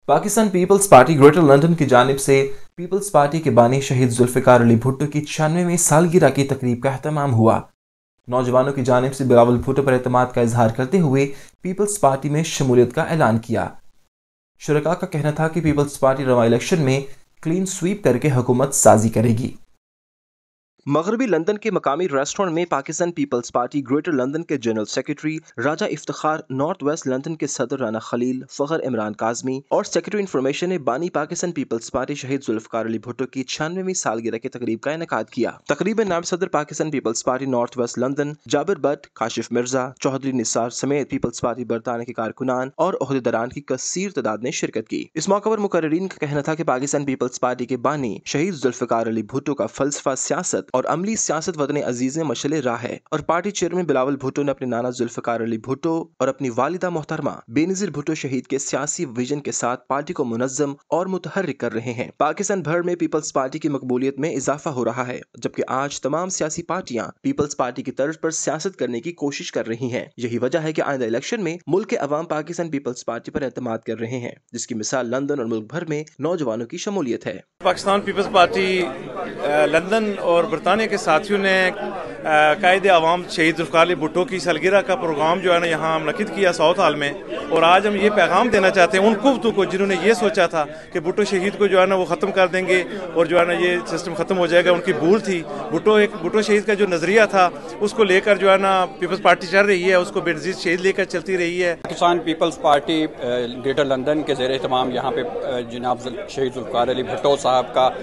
Pakistan Peoples Party Greater London की जानिब से पीपल्स पार्टी के बानी शहीद जुल्फ़िकार अली भुट्टो की 96वीं सालगिरह की तकरीब का एहतमाम हुआ। नौजवानों की जानिब से बिलावल भुट्टो पर एतमाद का इजहार करते हुए पीपल्स पार्टी में शमूलियत का ऐलान किया। शुरका का कहना था कि पीपल्स पार्टी रवा इलेक्शन में क्लीन स्वीप करके हुकूमत साजी करेगी। मगरबी लंदन के मकामी रेस्टोरेंट में पाकिस्तान पीपल्स पार्टी ग्रेटर लंदन के general secretary Raja Iftikhar, North West London के सदर राना खलील, फखर इमरान काजमी और सेक्रेटरी इंफॉर्मेशन ने बानी पाकिस्तान पीपल्स पार्टी शहीद जुल्फ़िकार अली भुट्टो की 96वीं सालगिरह की तकरीब का इनेकाद किया। तकरीब में नायब सदर Pakistan Peoples Party North West London Jabir Bhatt, Kashif Mirza, Chaudhry Nisar समेत पीपल्स पार्टी बरतानिया के कारकुनान और ओहदेदारान की कसीर तादाद ने शिरकत की। इस मौके पर मुकर्रिरीन का कहना था कि पाकिस्तान पीपल्स पार्टी के बानी शहीद जुल्फ़िकार अली भुट्टो का फलसफा सियासत और अमली सियासत वतन अजीज में मशले राह है और पार्टी चेयरमैन बिलावल भुट्टो ने अपने नाना जुल्फ़िकार अली भुट्टो और अपनी वालिदा मोहतरमा बेनज़ीर भुट्टो शहीद के सियासी विजन के साथ पार्टी को मुनज़्ज़म और मुतहर्रिक कर रहे हैं। पाकिस्तान भर में पीपल्स पार्टी की मकबूलियत में इजाफा हो रहा है, जबकि आज तमाम सियासी पार्टियां पीपल्स पार्टी की तर्ज पर सियासत करने की कोशिश कर रही हैं। यही वजह है कि आइंदा इलेक्शन में मुल्क के अवाम पाकिस्तान पीपल्स पार्टी पर एतमाद कर रहे हैं, जिसकी मिसाल लंदन और मुल्क भर में नौजवानों की शमूलियत है। पाकिस्तान पीपल्स पार्टी लंदन और बरतानिया के साथियों ने कायदे अवाम शहीद जुल्फ़िकार अली भुट्टो की सालगिरह का प्रोग्राम जो है ना यहाँ मुनक़िद किया साउथ हॉल में, और आज हम ये पैगाम देना चाहते हैं उन कुफ्तों को जिन्होंने ये सोचा था कि भुट्टो शहीद को जो है ना वो ख़त्म कर देंगे और जो है ना ये सिस्टम ख़त्म हो जाएगा। उनकी भूल थी। भुट्टो शहीद का जो नज़रिया था उसको लेकर जो है ना पीपल्स पार्टी चल रही है, उसको बेनज़ीर शहीद लेकर चलती रही है। पाकिस्तान पीपल्स पार्टी ग्रेटर लंदन के ज़ेरे तमाम यहाँ पे जनाब शहीद जुल्फ़िकार अली भुट्टो साहब का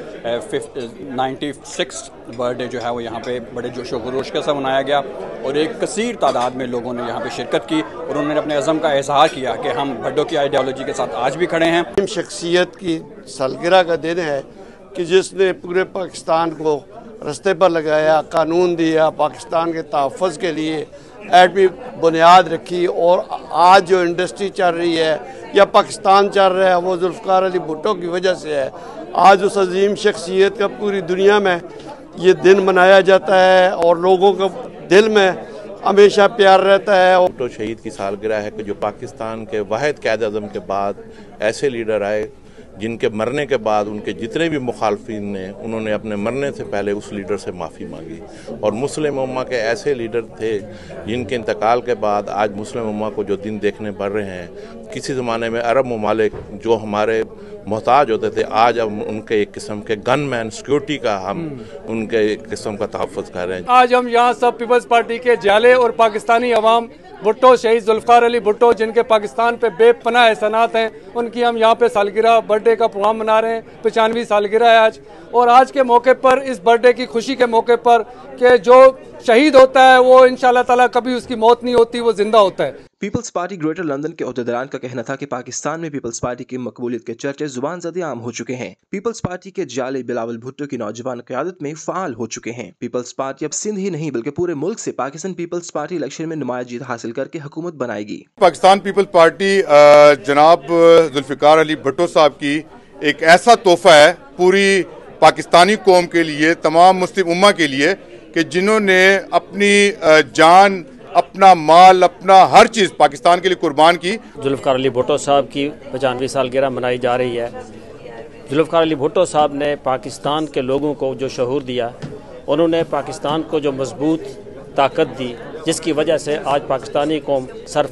96 बर्थडे जो है वो यहाँ पे बड़े जोश व खरोश के साथ मनाया गया और एक कसीर तादाद में लोगों ने यहाँ पे शिरकत की और उन्होंने अपने अज़म का इज़हार किया कि हम भुट्टो की आइडियोलॉजी के साथ आज भी खड़े हैं। शख्सियत की सालगिरह का दिन है कि जिसने पूरे पाकिस्तान को रास्ते पर लगाया, कानून दिया, पाकिस्तान के तहफ़्फ़ुज़ के लिए एटमी बुनियाद रखी और आज जो इंडस्ट्री चल रही है या पाकिस्तान चल रहा है वो जुल्फ़िकार अली भुट्टो की वजह से है। आज उस अजीम शख्सियत का पूरी दुनिया में ये दिन मनाया जाता है और लोगों के दिल में हमेशा प्यार रहता है। भुट्टो शहीद की सालगिरह है कि जो पाकिस्तान के वाहिद क़ायद आज़म के बाद ऐसे लीडर आए जिनके मरने के बाद उनके जितने भी मुखालफिन ने उन्होंने अपने मरने से पहले उस लीडर से माफ़ी मांगी, और मुस्लिम उम्मा के ऐसे लीडर थे जिनके इंतकाल के बाद आज मुस्लिम उम्मा को जो दिन देखने पड़ रहे हैं। किसी ज़माने में अरब ममालिक जो हमारे मोहताज होते थे, आज अब उनके एक किस्म के गन मैन सिक्योरिटी का हम उनके एक किस्म का तहफ़्फ़ुज़ कर रहे हैं। आज हम यहाँ सब पीपल्स पार्टी के जाले और पाकिस्तानी अवाम भुट्टो शहीद जुल्फ़िकार अली भुट्टो जिनके पाकिस्तान पे बेपनाह एहसानात हैं, उनकी हम यहाँ पे सालगिरह बर्थडे का प्रोग्राम मना रहे हैं। 95वीं सालगिरह है आज, और आज के मौके पर इस बर्थडे की खुशी के मौके पर कि जो शहीद होता है वो इंशाअल्लाह ताला कभी उसकी मौत नहीं होती, वो जिंदा होता है। पीपल्स पार्टी ग्रेटर लंदन के ओहदेदारान का कहना था कि पाकिस्तान में पीपल्स पार्टी की मकबूलियत के चर्चे जुबान ज़दे आम हो चुके हैं। पीपल्स पार्टी के जाले बिलावल भुट्टो की नौजवान क़यादत में फ़ाल हो चुके हैं। पीपल्स पार्टी अब सिंध ही नहीं बल्कि पूरे मुल्क से पाकिस्तान पीपल्स पार्टी इलेक्शन में नुमाया जीत हासिल करके हुकूमत बनाएगी। पाकिस्तान पीपल्स पार्टी जनाब जुल्फ़िकार अली भुट्टो साहब की एक ऐसा तोहफा है पूरी पाकिस्तानी कौम के लिए, तमाम मुस्लिम उम्मा के लिए, कि जिन्होंने अपनी जान, अपना माल, अपना हर चीज़ पाकिस्तान के लिए कुर्बान की। जुल्फ़िकार अली भुट्टो साहब की 95वीं सालगिरह मनाई जा रही है। जुल्फ़िकार अली भुट्टो साहब ने पाकिस्तान के लोगों को जो शऊर दिया, उन्होंने पाकिस्तान को जो मजबूत ताकत दी, जिसकी वजह से आज पाकिस्तानी कौम सर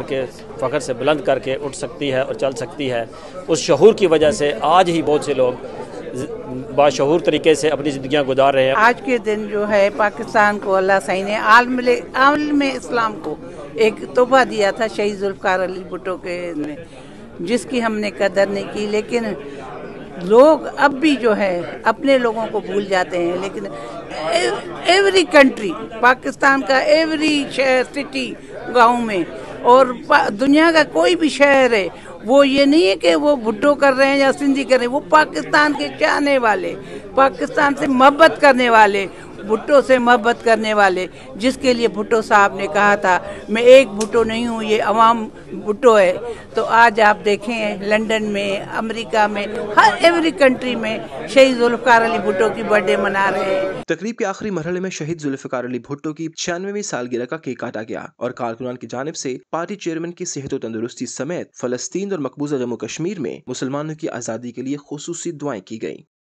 फ़ख्र से बुलंद करके उठ सकती है और चल सकती है। उस शऊर की वजह से आज ही बहुत से लोग बाशऊर तरीके से अपनी ज़िंदगियाँ गुजार रहे हैं। आज के दिन जो है पाकिस्तान को अल्लाह सही ने आलम इस्लाम को एक तोहफा दिया था शहीद जुल्फ़िकार अली भुट्टो के में, जिसकी हमने कदर नहीं की। लेकिन लोग अब भी जो है अपने लोगों को भूल जाते हैं। लेकिन एवरी कंट्री, पाकिस्तान का एवरी शहर, सिटी, गांव में और दुनिया का कोई भी शहर है, वो ये नहीं है कि वो भुट्टो कर रहे हैं या सिंधी कर रहे हैं, वो पाकिस्तान के चाहने वाले, पाकिस्तान से मोहब्बत करने वाले, भुट्टो से मोहब्बत करने वाले, जिसके लिए भुट्टो साहब ने कहा था मैं एक भुट्टो नहीं हूँ, ये अवाम भुट्टो है। तो आज आप देखें लंदन में, अमेरिका में, हर एवरी कंट्री में शहीद जुल्फ़िकार अली भुट्टो की बर्थडे मना रहे हैं। तकरीब के आखिरी मरहले में शहीद जुल्फ़िकार अली भुट्टो की 96वीं सालगिरह का केक काटा गया और कारकुनान की जानिब से पार्टी चेयरमैन की सेहत और तंदुरुस्ती समेत फलस्तीन और मकबूजा जम्मू कश्मीर में मुसलमानों की आज़ादी के लिए खुसूसी दुआएं की गईं।